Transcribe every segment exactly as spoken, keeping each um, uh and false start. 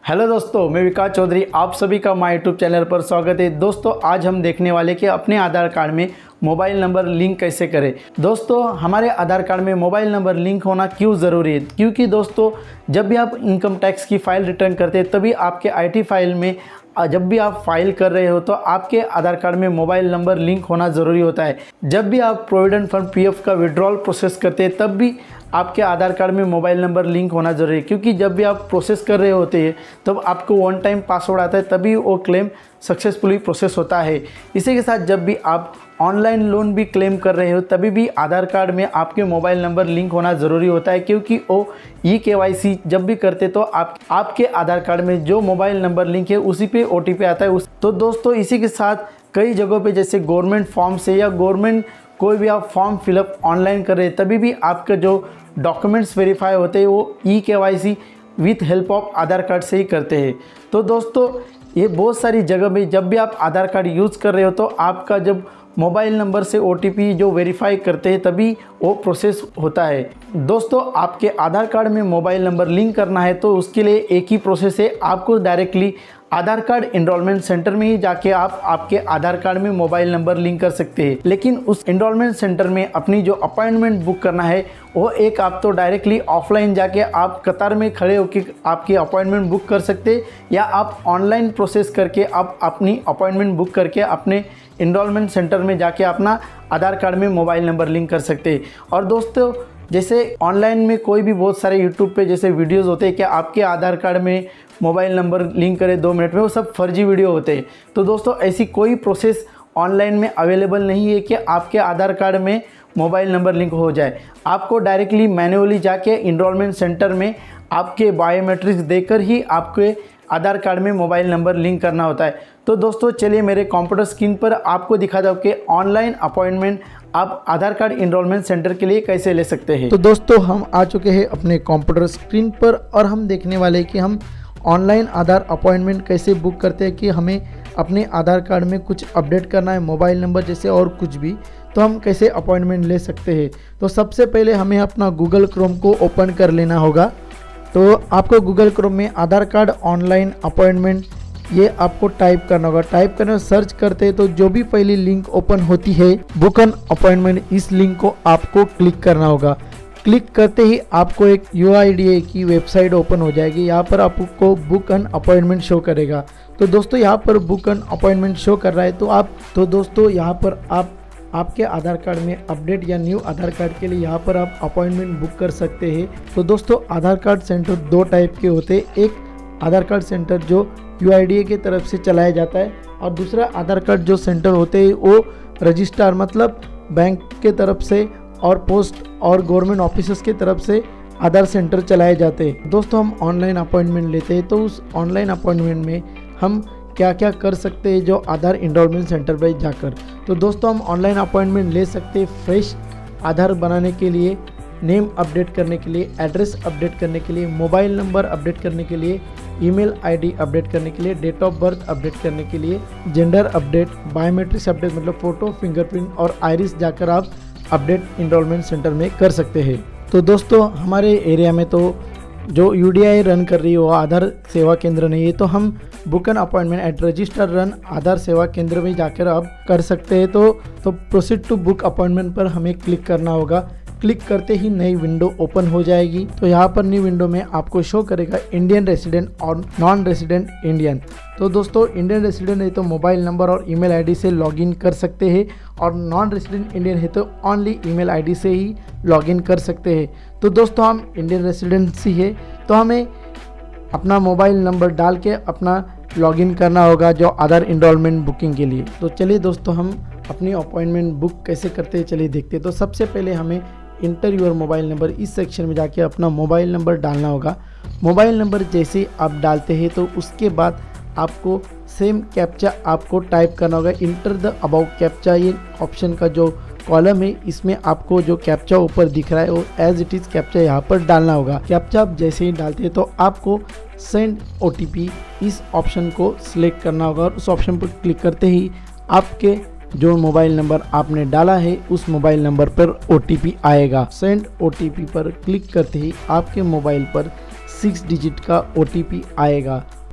Hello दोस्तों, मैं विकास चौधरी, आप सभी का माय यूट्यूब चैनल पर स्वागत है। दोस्तों आज हम देखने वाले कि अपने आधार कार्ड में मोबाइल नंबर लिंक कैसे करें। दोस्तों हमारे आधार कार्ड में मोबाइल नंबर लिंक होना क्यों ज़रूरी है, क्योंकि दोस्तों जब भी आप इनकम टैक्स की फ़ाइल रिटर्न करते हैं तभी आपके आईटी फाइल में जब भी आप फाइल कर रहे हो तो आपके आधार कार्ड में मोबाइल नंबर लिंक होना ज़रूरी होता है। जब भी आप प्रोविडेंट फंड पीएफ का विड्रॉल प्रोसेस करते हैं तब भी आपके आधार कार्ड में मोबाइल नंबर लिंक होना ज़रूरी है, क्योंकि जब भी आप प्रोसेस कर रहे होते हैं तब आपको वन टाइम पासवर्ड आता है तभी वो क्लेम सक्सेसफुली प्रोसेस होता है। इसी के साथ जब भी आप ऑनलाइन लोन भी क्लेम कर रहे हो तभी भी आधार कार्ड में आपके मोबाइल नंबर लिंक होना ज़रूरी होता है, क्योंकि वो ई के वाई सी जब भी करते तो आप आपके आधार कार्ड में जो मोबाइल नंबर लिंक है उसी पे ओ टी पी आता है। उस तो दोस्तों इसी के साथ कई जगहों पे जैसे गवर्नमेंट फॉर्म से या गवर्नमेंट कोई भी आप फॉर्म फिलअप ऑनलाइन कर रहे हैं तभी भी आपके जो डॉक्यूमेंट्स वेरीफाई होते हैं वो E K Y C with help of Aadhaar card से ही करते हैं। तो दोस्तों ये बहुत सारी जगह में जब भी आप आधार कार्ड यूज़ कर रहे हो तो आपका जब मोबाइल नंबर से ओ टी पी जो वेरीफाई करते हैं तभी वो प्रोसेस होता है। दोस्तों आपके आधार कार्ड में मोबाइल नंबर लिंक करना है तो उसके लिए एक ही प्रोसेस है, आपको directly Aadhaar card enrolment centre में ही जाके आप आपके आधार कार्ड में मोबाइल नंबर लिंक कर सकते हैं। लेकिन उस एनरोलमेंट सेंटर में अपनी जो अपॉइंटमेंट बुक करना है वो एक आप तो डायरेक्टली ऑफलाइन जाके आप कतार में खड़े होकर आपकी अपॉइंटमेंट बुक कर सकते हैं, या आप ऑनलाइन प्रोसेस करके आप अपनी अपॉइंटमेंट बुक करके अपने एनरोलमेंट सेंटर में जाके अपना आधार कार्ड में मोबाइल नंबर लिंक कर सकते हैं। और दोस्तों जैसे ऑनलाइन में कोई भी बहुत सारे यूट्यूब पे जैसे वीडियोस होते हैं कि आपके आधार कार्ड में मोबाइल नंबर लिंक करें दो मिनट में, वो सब फर्जी वीडियो होते हैं। तो दोस्तों ऐसी कोई प्रोसेस ऑनलाइन में अवेलेबल नहीं है कि आपके आधार कार्ड में मोबाइल नंबर लिंक हो जाए। आपको डायरेक्टली मैन्युअली जाके एनरोलमेंट सेंटर में आपके बायोमेट्रिक्स देकर ही आपके आधार कार्ड में मोबाइल नंबर लिंक करना होता है। तो दोस्तों चलिए मेरे कंप्यूटर स्क्रीन पर आपको दिखा दूँ कि ऑनलाइन अपॉइंटमेंट आप आधार कार्ड एनरोलमेंट सेंटर के लिए कैसे ले सकते हैं। तो दोस्तों हम आ चुके हैं अपने कंप्यूटर स्क्रीन पर और हम देखने वाले हैं कि हम ऑनलाइन आधार अपॉइंटमेंट कैसे बुक करते हैं। कि हमें अपने आधार कार्ड में कुछ अपडेट करना है, मोबाइल नंबर जैसे और कुछ भी, तो हम कैसे अपॉइंटमेंट ले सकते हैं। तो सबसे पहले हमें अपना गूगल क्रोम को ओपन कर लेना होगा। तो आपको गूगल क्रोम में आधार कार्ड ऑनलाइन अपॉइंटमेंट ये आपको टाइप करना होगा। टाइप करने सर्च करते हैं तो जो भी पहली लिंक ओपन होती है बुक एन अपॉइंटमेंट, इस लिंक को आपको क्लिक करना होगा। क्लिक करते ही आपको एक यू आई डी ए की वेबसाइट ओपन हो जाएगी। यहाँ पर आपको बुक एन अपॉइंटमेंट शो करेगा। तो दोस्तों यहाँ पर बुक एन अपॉइंटमेंट शो कर रहा है तो आप तो दोस्तों यहाँ पर आप आपके आधार कार्ड में अपडेट या न्यू आधार कार्ड के लिए यहाँ पर आप अपॉइंटमेंट बुक कर सकते हैं। तो दोस्तों आधार कार्ड सेंटर दो टाइप के होते हैं, एक आधार कार्ड सेंटर जो यू आई डी ए की तरफ से चलाया जाता है और दूसरा आधार कार्ड जो सेंटर होते हैं वो रजिस्ट्रार मतलब बैंक के तरफ से और पोस्ट और गवर्नमेंट ऑफिसर्स की तरफ से आधार सेंटर चलाए जाते हैं। दोस्तों हम ऑनलाइन अपॉइंटमेंट लेते हैं तो उस ऑनलाइन अपॉइंटमेंट में हम क्या क्या कर सकते हैं जो आधार एनरोलमेंट सेंटर पर जाकर। तो दोस्तों हम ऑनलाइन अपॉइंटमेंट ले सकते हैं फ्रेश आधार बनाने के लिए, नेम अपडेट करने के लिए, एड्रेस अपडेट करने के लिए, मोबाइल नंबर अपडेट करने के लिए, ईमेल आईडी अपडेट करने के लिए, डेट ऑफ बर्थ अपडेट करने के लिए, जेंडर अपडेट, बायोमेट्रिक्स अपडेट मतलब फ़ोटो, फिंगरप्रिंट और आइरिस जाकर आप अपडेट एनरोलमेंट सेंटर में कर सकते हैं। तो दोस्तों हमारे एरिया में तो जो यू डी आई रन कर रही है वो आधार सेवा केंद्र नहीं है, तो हम book an appointment at registrar run Aadhaar Seva Kendra में जाकर आप कर सकते हैं। तो तो प्रोसीड टू बुक अपॉइंटमेंट पर हमें क्लिक करना होगा। क्लिक करते ही नई विंडो ओपन हो जाएगी। तो यहाँ पर नई विंडो में आपको शो करेगा इंडियन रेसिडेंट और नॉन रेसिडेंट इंडियन। तो दोस्तों इंडियन रेसिडेंट है तो मोबाइल नंबर और ईमेल आईडी से लॉगिन कर सकते हैं, और नॉन रेसिडेंट इंडियन है तो ओनली ईमेल आईडी से ही लॉगिन कर सकते हैं। तो दोस्तों हम इंडियन रेसिडेंसी है तो हमें अपना मोबाइल नंबर डाल के अपना लॉगिन करना होगा जो आधार एनरोलमेंट बुकिंग के लिए। तो चलिए दोस्तों हम अपनी अपॉइंटमेंट बुक कैसे करते हैं चलिए देखते हैं। तो सबसे पहले हमें इंटर योर मोबाइल नंबर इस सेक्शन में जाके अपना मोबाइल नंबर डालना होगा। मोबाइल नंबर जैसे आप डालते हैं तो उसके बाद आपको सेम कैप्चा आपको टाइप करना होगा। इंटर द अबाउ कैप्चा ये ऑप्शन का जो कॉलम है इसमें आपको जो कैप्चा ऊपर दिख रहा है वो एज इट इज़ कैप्चा यहाँ पर डालना होगा। कैप्चा आप जैसे ही डालते हैं तो आपको सेंड ओ टी पी इस ऑप्शन को सिलेक्ट करना होगा, और उस ऑप्शन पर क्लिक करते ही आपके जो मोबाइल नंबर आपने डाला है उस मोबाइल नंबर पर ओ टी पी आएगा। सेंड ओ टी पी पर क्लिक करते ही आपके मोबाइल पर सिक्स डिजिट का ओ टी पी आएगा,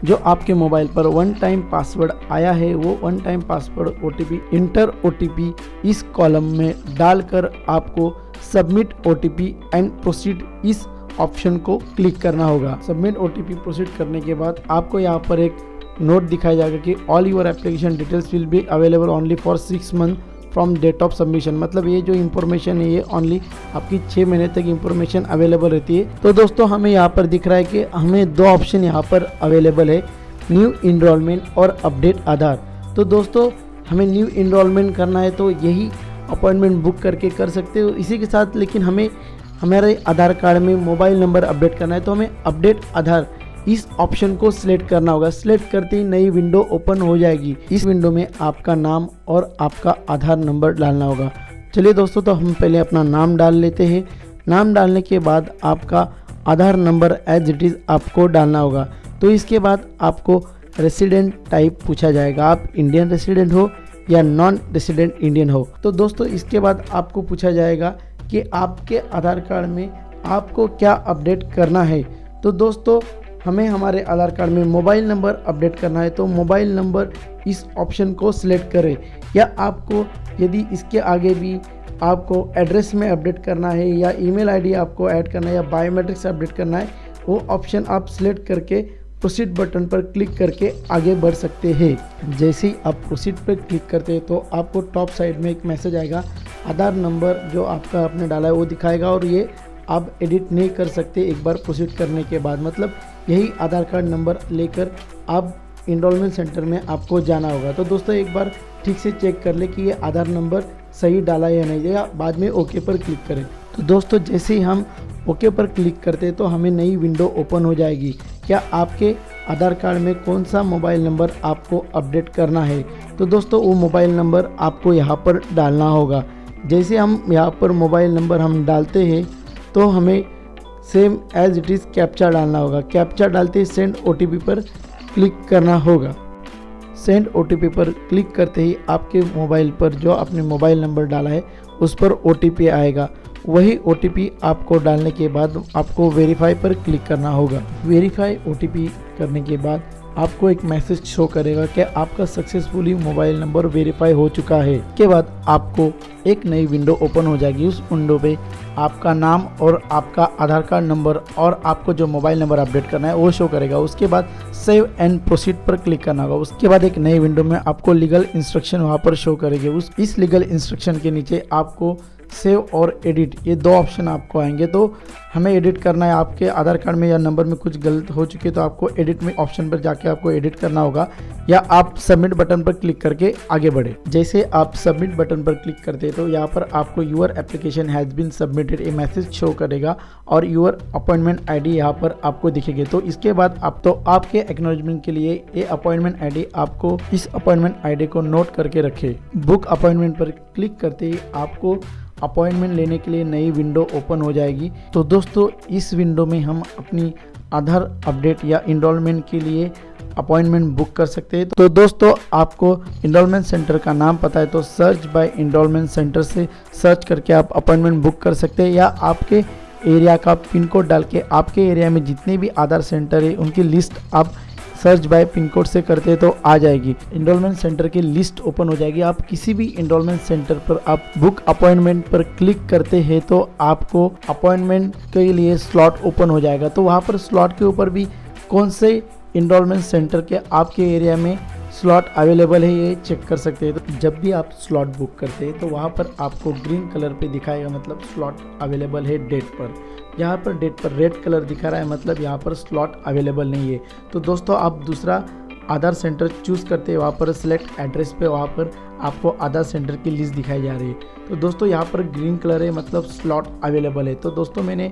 जो आपके मोबाइल पर वन टाइम पासवर्ड आया है वो one time password OTP enter OTP इस कॉलम में डालकर आपको सबमिट ओटीपी एंड प्रोसीड इस ऑप्शन को क्लिक करना होगा। सबमिट ओटीपी प्रोसीड करने के बाद आपको यहाँ पर एक नोट दिखाया जाएगा कि all your application details will be available only for six month from date of submission. मतलब ये जो इन्फॉर्मेशन है ये ओनली आपकी छः महीने तक इन्फॉर्मेशन अवेलेबल रहती है। तो दोस्तों हमें यहाँ पर दिख रहा है कि हमें दो ऑप्शन यहाँ पर अवेलेबल है, न्यू इनरोलमेंट और अपडेट आधार। तो दोस्तों हमें न्यू इनरोलमेंट करना है तो यही अपॉइंटमेंट बुक करके कर सकते हो। इसी के साथ लेकिन हमें हमारे आधार कार्ड में मोबाइल नंबर अपडेट करना है तो हमें अपडेट आधार इस ऑप्शन को सिलेक्ट करना होगा। सिलेक्ट करते ही नई विंडो ओपन हो जाएगी। इस विंडो में आपका नाम और आपका आधार नंबर डालना होगा। चलिए दोस्तों तो हम पहले अपना नाम डाल लेते हैं। नाम डालने के बाद आपका Aadhaar number as it is आपको डालना होगा। तो इसके बाद आपको रेसिडेंट टाइप पूछा जाएगा, आप इंडियन रेसिडेंट हो या नॉन रेसिडेंट इंडियन हो। तो दोस्तों इसके बाद आपको पूछा जाएगा कि आपके आधार कार्ड में आपको क्या अपडेट करना है। तो दोस्तों हमें हमारे आधार कार्ड में मोबाइल नंबर अपडेट करना है तो मोबाइल नंबर इस ऑप्शन को सिलेक्ट करें, या आपको यदि इसके आगे भी आपको एड्रेस में अपडेट करना है या ईमेल आईडी आपको ऐड करना है या बायोमेट्रिक्स अपडेट करना है, वो ऑप्शन आप सिलेक्ट करके प्रोसीड बटन पर क्लिक करके आगे बढ़ सकते हैं। जैसे ही आप प्रोसीड पर क्लिक करते हैं तो आपको टॉप साइड में एक मैसेज आएगा, आधार नंबर जो आपका आपने डाला है वो दिखाएगा और ये आप एडिट नहीं कर सकते एक बार प्रोसीड करने के बाद। मतलब यही आधार कार्ड नंबर लेकर आप इनरोलमेंट सेंटर में आपको जाना होगा। तो दोस्तों एक बार ठीक से चेक कर ले कि ये आधार नंबर सही डाला या नहीं, या बाद में ओके पर क्लिक करें। तो दोस्तों जैसे ही हम ओके पर क्लिक करते हैं तो हमें नई विंडो ओपन हो जाएगी। क्या आपके आधार कार्ड में कौन सा मोबाइल नंबर आपको अपडेट करना है, तो दोस्तों वो मोबाइल नंबर आपको यहाँ पर डालना होगा। जैसे हम यहाँ पर मोबाइल नंबर हम डालते हैं तो हमें same as it is captcha डालना होगा। कैप्चा डालते ही सेंड ओटीपी पर क्लिक करना होगा। सेंड ओटीपी पर क्लिक करते ही आपके मोबाइल पर जो आपने मोबाइल नंबर डाला है उस पर ओटीपी आएगा। वही ओटीपी आपको डालने के बाद आपको वेरीफाई पर क्लिक करना होगा। वेरीफाई ओटीपी करने के बाद आपको एक मैसेज शो करेगा कि आपका सक्सेसफुली मोबाइल नंबर वेरीफाई हो चुका है। के बाद आपको एक नई विंडो ओपन हो जाएगी। उस विंडो पे आपका नाम और आपका आधार कार्ड नंबर और आपको जो मोबाइल नंबर अपडेट करना है वो शो करेगा। उसके बाद सेव एंड प्रोसीड पर क्लिक करना होगा। उसके बाद एक नई विंडो में आपको लीगल इंस्ट्रक्शन वहाँ पर शो करेंगे। उस इस लीगल इंस्ट्रक्शन के नीचे आपको सेव और एडिट ये दो ऑप्शन आपको आएंगे। तो हमें एडिट करना है, आपके आधार कार्ड में या नंबर में कुछ गलत हो चुकी है तो आपको एडिट में ऑप्शन पर जाके आपको एडिट करना होगा, या आप सबमिट बटन पर क्लिक करके आगे बढ़े। जैसे आप सबमिट बटन पर क्लिक करते हैं तो यहाँ पर आपको your application has been submitted a message show करेगा और यूर अपॉइंटमेंट आईडी यहाँ पर आपको दिखेगी। तो इसके बाद आप तो आपके एक्नॉलेजमेंट के लिए ये अपॉइंटमेंट आईडी आपको इस अपॉइंटमेंट आईडी को नोट करके रखे। बुक अपॉइंटमेंट पर क्लिक करते ही आपको अपॉइंटमेंट लेने के लिए नई विंडो ओपन हो जाएगी। तो दोस्तों इस विंडो में हम अपनी आधार अपडेट या इनरोलमेंट के लिए अपॉइंटमेंट बुक कर सकते हैं। तो दोस्तों आपको इनरोलमेंट सेंटर का नाम पता है तो सर्च बाय इनरोलमेंट सेंटर से सर्च करके आप अपॉइंटमेंट बुक कर सकते हैं, या आपके एरिया का पिन कोड डाल के आपके एरिया में जितने भी आधार सेंटर है उनकी लिस्ट आप सर्च बाय पिन कोड से करते हैं तो आ जाएगी। इनरोलमेंट सेंटर की लिस्ट ओपन हो जाएगी। आप किसी भी इनरोलमेंट सेंटर पर आप बुक अपॉइंटमेंट पर क्लिक करते हैं तो आपको अपॉइंटमेंट के लिए स्लॉट ओपन हो जाएगा। तो वहाँ पर स्लॉट के ऊपर भी कौन से इनरोलमेंट सेंटर के आपके एरिया में स्लॉट अवेलेबल है ये चेक कर सकते हैं। तो जब भी आप स्लॉट बुक करते हैं तो वहाँ पर आपको ग्रीन कलर पे दिखाएगा, मतलब स्लॉट अवेलेबल है डेट पर। यहाँ पर डेट पर रेड कलर दिखा रहा है, मतलब यहाँ पर स्लॉट अवेलेबल नहीं है। तो दोस्तों आप दूसरा आधार सेंटर चूज़ करते हैं, वहाँ पर सिलेक्ट एड्रेस पे वहाँ पर आपको आधार सेंटर की लिस्ट दिखाई जा रही है। तो दोस्तों यहाँ पर ग्रीन कलर है, मतलब स्लॉट अवेलेबल है। तो दोस्तों मैंने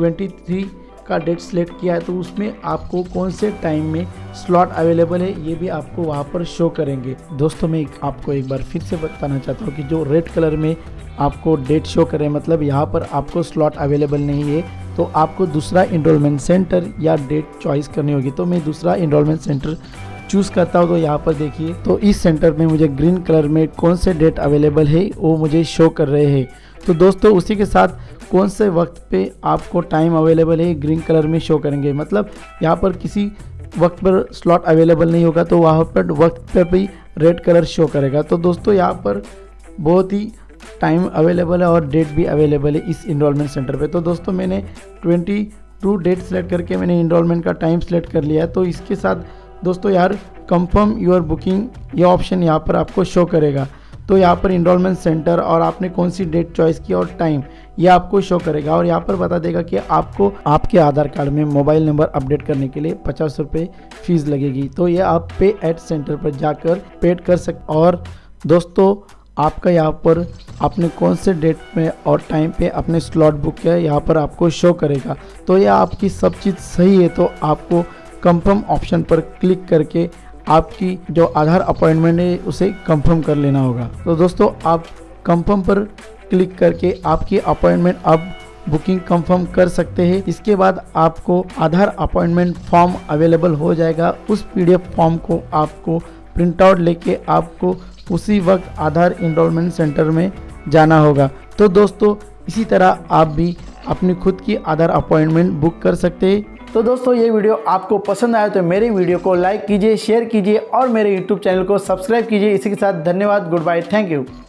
तेईस का डेट सिलेक्ट किया है तो उसमें आपको कौन से टाइम में स्लॉट अवेलेबल है ये भी आपको वहाँ पर शो करेंगे। दोस्तों मैं आपको एक बार फिर से बताना चाहता हूँ कि जो रेड कलर में आपको डेट शो करें, मतलब यहाँ पर आपको स्लॉट अवेलेबल नहीं है, तो आपको दूसरा इनरोलमेंट सेंटर या डेट चॉइस करनी होगी। तो मैं दूसरा इनरोलमेंट सेंटर चूज़ करता हूँ। तो यहाँ पर देखिए, तो इस सेंटर में मुझे ग्रीन कलर में कौन से डेट अवेलेबल है वो मुझे शो कर रहे हैं। तो दोस्तों उसी के साथ कौन से वक्त पे आपको टाइम अवेलेबल है ग्रीन कलर में शो करेंगे। मतलब यहाँ पर किसी वक्त पर स्लॉट अवेलेबल नहीं होगा तो वहाँ पर वक्त पर भी रेड कलर शो करेगा। तो दोस्तों यहाँ पर बहुत ही टाइम अवेलेबल है और डेट भी अवेलेबल है इस इनरोलमेंट सेंटर पे। तो दोस्तों मैंने ट्वेंटी टू डेट सेलेक्ट करके मैंने इनरोलमेंट का टाइम सेलेक्ट कर लिया है। तो इसके साथ दोस्तों यार कंफर्म योर बुकिंग ये ऑप्शन यहाँ पर आपको शो करेगा। तो यहाँ पर इनरोलमेंट सेंटर और आपने कौन सी डेट चॉइस की और टाइम ये आपको शो करेगा और यहाँ पर बता देगा कि आपको आपके आधार कार्ड में मोबाइल नंबर अपडेट करने के लिए पचास रुपये फीस लगेगी। तो ये आप पे एट सेंटर पर जाकर पेड कर सकते। और दोस्तों आपका यहाँ पर आपने कौन से डेट में और टाइम पे अपने स्लॉट बुक किया है यहाँ पर आपको शो करेगा। तो यह आपकी सब चीज़ सही है तो आपको कंफर्म ऑप्शन पर क्लिक करके आपकी जो आधार अपॉइंटमेंट है उसे कंफर्म कर लेना होगा। तो दोस्तों आप कंफर्म पर क्लिक करके आपकी अपॉइंटमेंट अब बुकिंग कंफर्म कर सकते हैं। इसके बाद आपको आधार अपॉइंटमेंट फॉर्म अवेलेबल हो जाएगा। उस पीडीएफ फॉर्म को आपको प्रिंट आउट लेके आपको उसी वक्त आधार इनरोलमेंट सेंटर में जाना होगा। तो दोस्तों इसी तरह आप भी अपनी खुद की आधार अपॉइंटमेंट बुक कर सकते हैं। तो दोस्तों ये वीडियो आपको पसंद आया तो मेरे वीडियो को लाइक कीजिए, शेयर कीजिए और मेरे यूट्यूब चैनल को सब्सक्राइब कीजिए। इसी के साथ धन्यवाद, गुड बाय, थैंक यू।